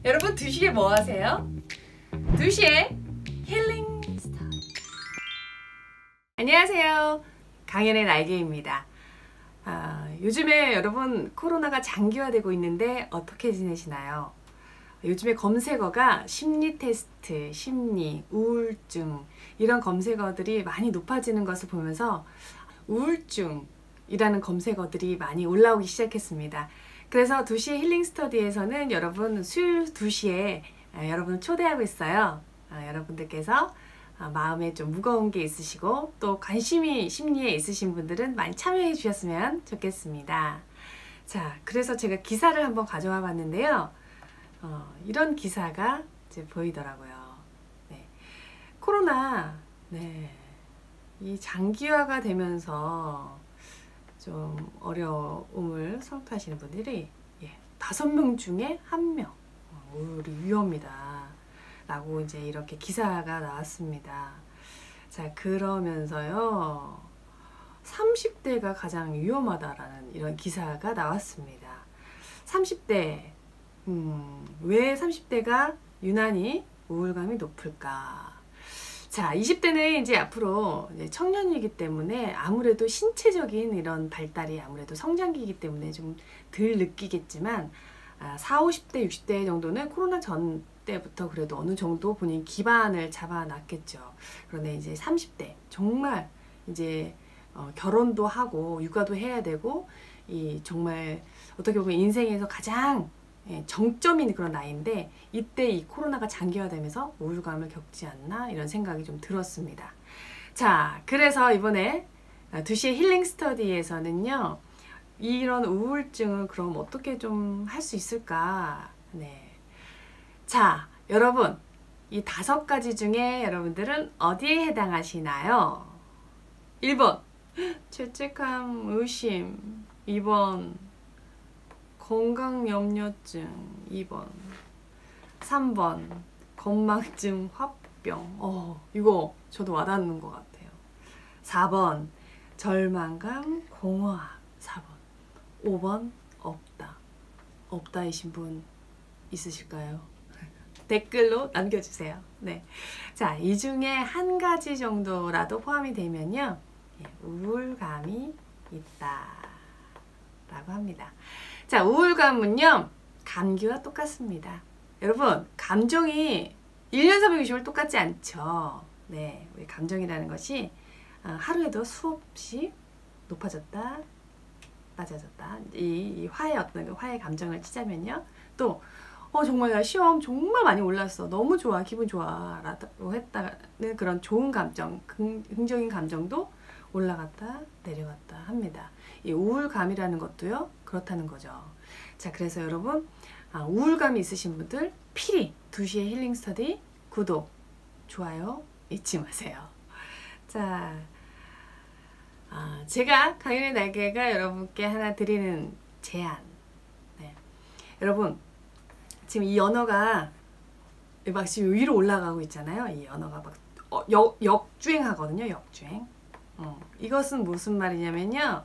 여러분 2시에 뭐 하세요? 2시에 힐링 스타일. 안녕하세요. 강연의 날개입니다. 요즘에 여러분 코로나가 장기화되고 있는데 어떻게 지내시나요? 요즘에 검색어가 심리 테스트, 심리, 우울증 이런 검색어들이 많이 높아지는 것을 보면서 우울증이라는 검색어들이 많이 올라오기 시작했습니다. 그래서 2시 힐링 스터디에서는 여러분 수요일 2시에 여러분을 초대하고 있어요. 여러분들께서 마음에 좀 무거운 게 있으시고 또 관심이 심리에 있으신 분들은 많이 참여해 주셨으면 좋겠습니다. 자, 그래서 제가 기사를 한번 가져와 봤는데요. 이런 기사가 이제 보이더라고요. 네. 코로나, 이 장기화가 되면서 좀 어려움을 선포하시는 분들이 5명 중에 1명 우울이 위험이다 라고 이제 이렇게 기사가 나왔습니다. 자, 그러면서요 30대가 가장 위험하다라는 이런 기사가 나왔습니다. 30대 왜 30대가 유난히 우울감이 높을까? 자, 20대는 이제 앞으로 이제 청년이기 때문에 아무래도 신체적인 이런 발달이 아무래도 성장기이기 때문에 좀 덜 느끼겠지만 40, 50대, 60대 정도는 코로나 전 때부터 그래도 어느 정도 본인 기반을 잡아놨겠죠. 그런데 이제 30대 정말 이제 결혼도 하고 육아도 해야 되고 이 정말 어떻게 보면 인생에서 가장 정점인 그런 나이인데 이때 이 코로나가 장기화되면서 우울감을 겪지 않나 이런 생각이 좀 들었습니다. 자, 그래서 이번에 2시의 힐링 스터디에서는요 이런 우울증을 그럼 어떻게 좀 할 수 있을까? 네. 자, 여러분 이 5가지 중에 여러분들은 어디에 해당하시나요? 1번 죄책감, 의심. 2번 건강염려증. 2번 3번 건망증, 화병. 이거 저도 와닿는 것 같아요. 4번 절망감, 공허함. 4번 5번 없다이신 분 있으실까요? 댓글로 남겨주세요. 네. 자, 이 중에 한 가지 정도라도 포함이 되면요 우울감이 있다 라고 합니다. 자, 우울감은요 감기와 똑같습니다. 여러분 감정이 1년 360일 똑같지 않죠. 네, 우리 감정이라는 것이 하루에도 수없이 높아졌다 낮아졌다 이 화의 어떤 화의 감정을 치자면요 또 정말 나 시험 정말 많이 올랐어 너무 좋아 기분 좋아 라고 했다는 그런 좋은 감정 긍정적인 감정도 올라갔다 내려갔다 합니다. 이 우울감이라는 것도요 그렇다는 거죠. 자, 그래서 여러분 우울감이 있으신 분들 필히 2시의 힐링 스터디 구독 좋아요 잊지 마세요. 자, 제가 강연의 날개가 여러분께 하나 드리는 제안. 여러분 지금 이 언어가 막 지금 위로 올라가고 있잖아요. 이 언어가 막 역주행하거든요. 역주행. 이것은 무슨 말이냐면요.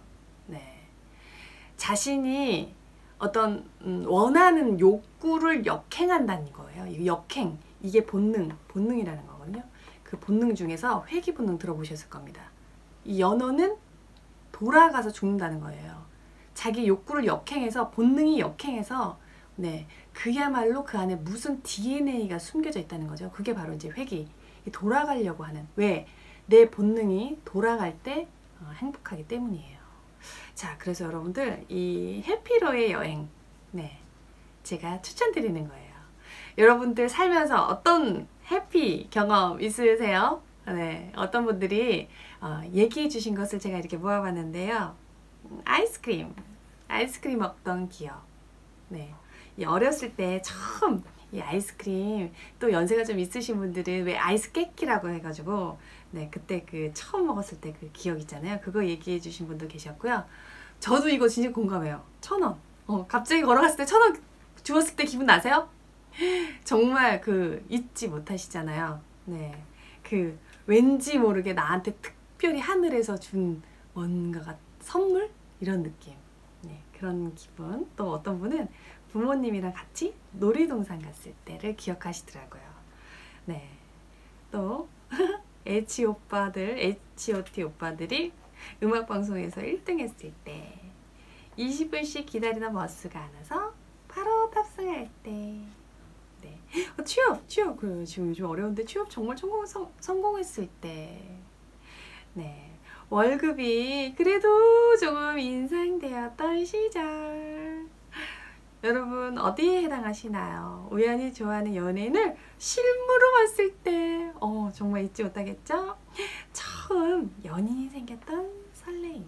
자신이 어떤 원하는 욕구를 역행한다는 거예요. 이 역행, 이게 본능이라는 거거든요. 그 본능 중에서 회귀 본능 들어보셨을 겁니다. 이 연어는 돌아가서 죽는다는 거예요. 자기 욕구를 역행해서 본능이 역행해서 그야말로 그 안에 무슨 DNA가 숨겨져 있다는 거죠. 그게 바로 이제 회귀, 돌아가려고 하는 왜? 내 본능이 돌아갈 때 행복하기 때문이에요. 자, 그래서 여러분들 이 해피로의 여행 제가 추천드리는 거예요. 여러분들 살면서 어떤 해피 경험 있으세요? 어떤 분들이 얘기해 주신 것을 제가 이렇게 모아봤는데요. 아이스크림 먹던 기억. 이 어렸을 때 처음 이 아이스크림 또 연세가 좀 있으신 분들은 왜 아이스 깨끼라고 해가지고 그때 그 처음 먹었을 때 그 기억 있잖아요. 그거 얘기해 주신 분도 계셨고요. 저도 이거 진짜 공감해요. 1,000원. 갑자기 걸어갔을 때 1,000원 주었을 때 기분 나세요? 정말 그 잊지 못하시잖아요. 그 왠지 모르게 나한테 특별히 하늘에서 준 뭔가가 선물? 이런 느낌. 그런 기분. 또 어떤 분은 부모님이랑 같이 놀이동산 갔을 때를 기억하시더라고요. 네. 또 H 오빠들, H.O.T 오빠들이 음악방송에서 1등 했을 때 20분씩 기다리던 버스가 안 와서 바로 탑승할 때 네. 취업! 그 지금 요즘 어려운데 취업 정말 성공했을 때 네. 월급이 그래도 조금 인상되었던 시절. 여러분 어디에 해당하시나요? 우연히 좋아하는 연예인을 실물로 봤을 때 정말 잊지 못하겠죠? 처음 연인이 생겼던 설레임.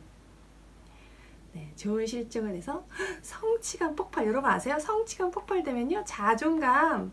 네, 좋은 실적을 해서 성취감 폭발. 여러분 아세요? 성취감 폭발되면요 자존감,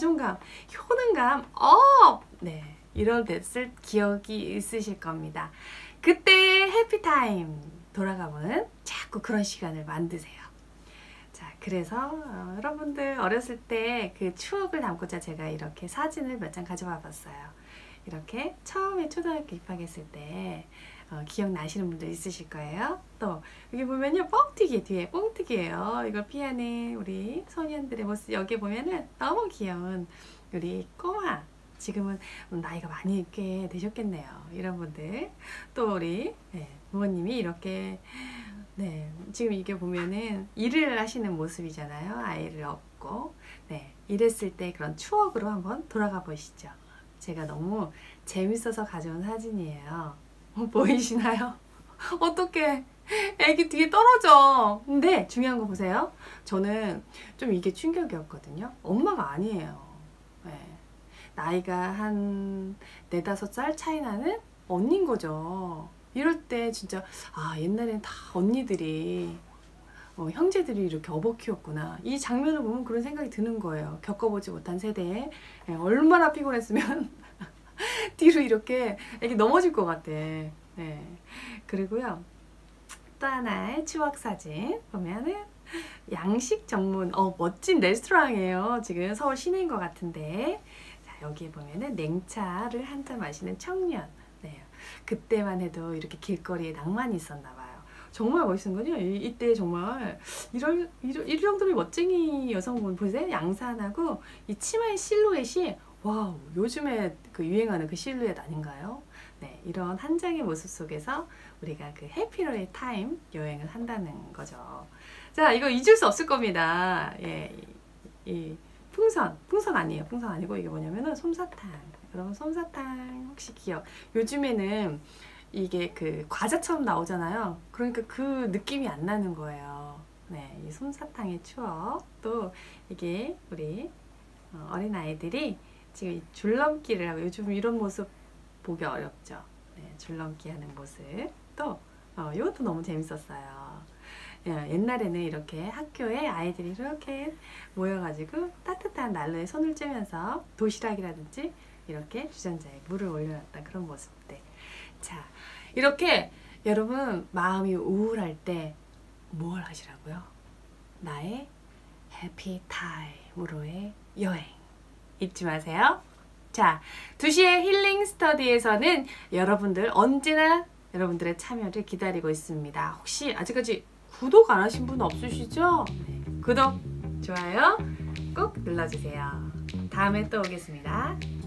효능감 업! 네, 이런 됐을 기억이 있으실 겁니다. 그때 해피타임 돌아가면 자꾸 그런 시간을 만드세요. 자, 그래서 여러분들 어렸을 때 그 추억을 담고자 제가 이렇게 사진을 몇 장 가져와 봤어요. 이렇게 처음에 초등학교 입학했을 때 기억나시는 분들 있으실 거예요. 또 여기 보면요 뻥튀기 뒤에 뻥튀기예요. 이걸 피하는 우리 소년들의 모습. 여기 보면은 너무 귀여운 우리 꼬마, 지금은 나이가 많이 꽤 되셨겠네요. 이런 분들. 또 우리 부모님이 이렇게 지금 이게 보면은 일을 하시는 모습이잖아요. 아이를 업고 이랬을 때 그런 추억으로 한번 돌아가 보시죠. 제가 너무 재밌어서 가져온 사진이에요. 보이시나요? 어떡해, 애기 뒤에 떨어져. 근데 중요한 거 보세요. 저는 좀 이게 충격이었거든요. 엄마가 아니에요. 나이가 한 4, 5살 차이 나는 언니인 거죠. 이럴 때 진짜 옛날엔 다 언니들이 형제들이 이렇게 업어 키웠구나. 이 장면을 보면 그런 생각이 드는 거예요. 겪어보지 못한 세대에 얼마나 피곤했으면 뒤로 이렇게 애기 넘어질 것 같아. 그리고요 또 하나의 추억 사진 보면은 양식 전문 멋진 레스토랑이에요. 지금 서울 시내인 것 같은데, 자, 여기에 보면은 냉차를 한 잔 마시는 청년. 그때만 해도 이렇게 길거리에 낭만이 있었나 봐요. 정말 멋있는 거죠. 이때 정말 이 정도의 멋쟁이 여성분 보세요. 양산하고 이 치마의 실루엣이 와우, 요즘에 그 유행하는 그 실루엣 아닌가요? 이런 한 장의 모습 속에서 우리가 그 해피로의 타임 여행을 한다는 거죠. 자, 이거 잊을 수 없을 겁니다. 이 풍선 아니에요. 풍선 아니고 이게 뭐냐면은 솜사탕. 여러분 솜사탕 혹시 기억? 요즘에는 이게 그 과자처럼 나오잖아요. 그러니까 그 느낌이 안 나는 거예요. 이 솜사탕의 추억. 또 이게 우리 어린 아이들이 지금 이 줄넘기를 하고, 요즘 이런 모습 보기 어렵죠. 줄넘기 하는 모습. 또 이것도 너무 재밌었어요. 옛날에는 이렇게 학교에 아이들이 이렇게 모여가지고 따뜻한 난로에 손을 쬐면서 도시락이라든지 이렇게 주전자에 물을 올려놨다, 그런 모습들. 자, 이렇게 여러분 마음이 우울할 때 뭘 하시라고요? 나의 해피타임으로의 여행 잊지 마세요. 자, 2시의 힐링 스터디에서는 여러분들 언제나 여러분들의 참여를 기다리고 있습니다. 혹시 아직까지 구독 안 하신 분 없으시죠? 구독, 좋아요 꼭 눌러주세요. 다음에 또 오겠습니다.